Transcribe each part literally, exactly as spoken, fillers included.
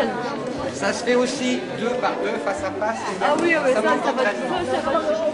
Ça se fait aussi deux par deux, face à face. Ah oui, mais ça, ça, monte ça va entraînement. tout seul, ça va tout seul.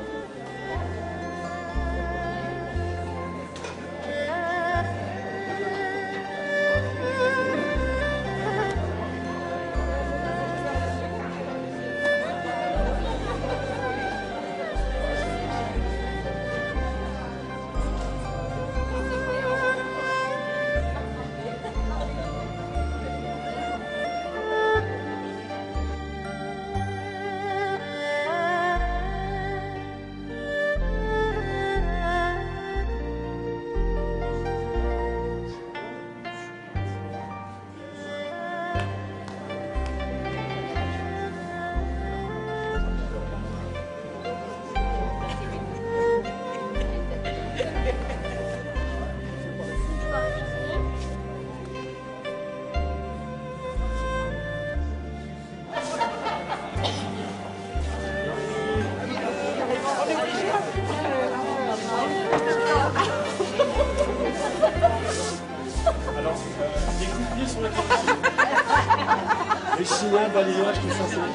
Alors, euh, des coups de pied sur la corde. Les Chinois, balayage, tout ça, c'est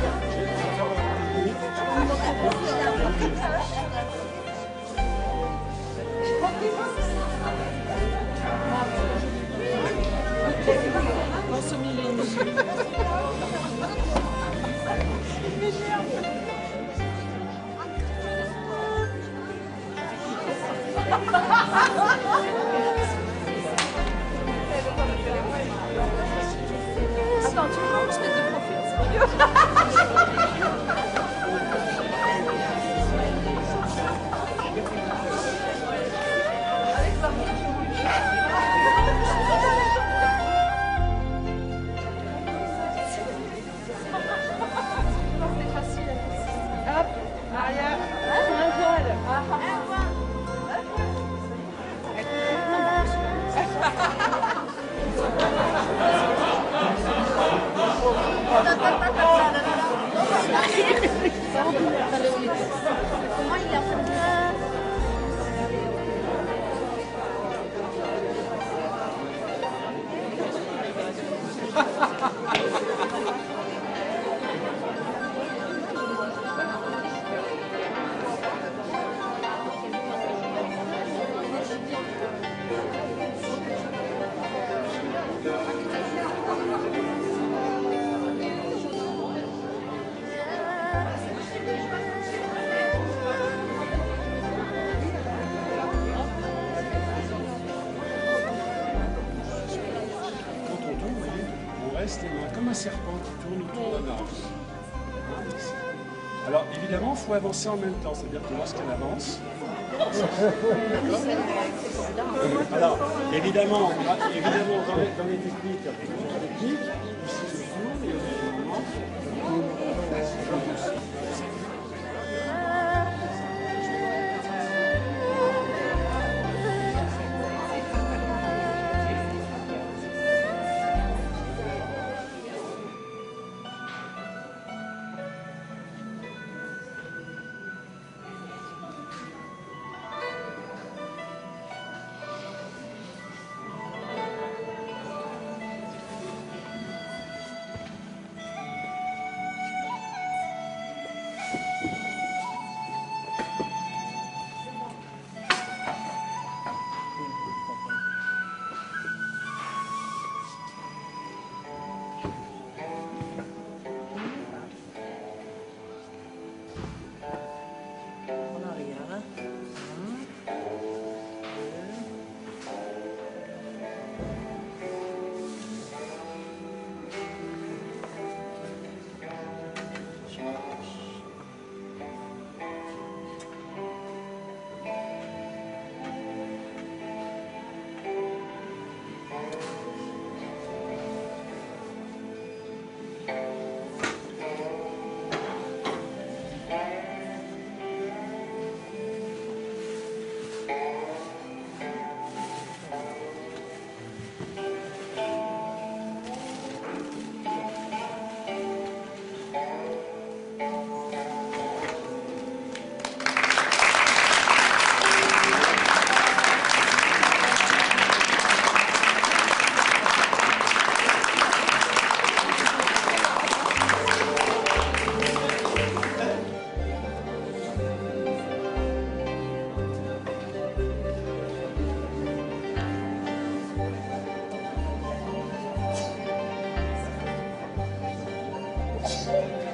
Dans ce milieu. Attends, tu peux pas se mettre de profil, c'est mieux. Hop, arrière, un voile. Un voile. Comment il est en train de comme un serpent qui tourne autour d'un arbre. Alors évidemment, il faut avancer en même temps, c'est-à-dire que lorsqu'elle avance, alors évidemment, évidemment dans, les, dans les techniques, il y a plusieurs techniques, ici je tourne et au moment, Merci.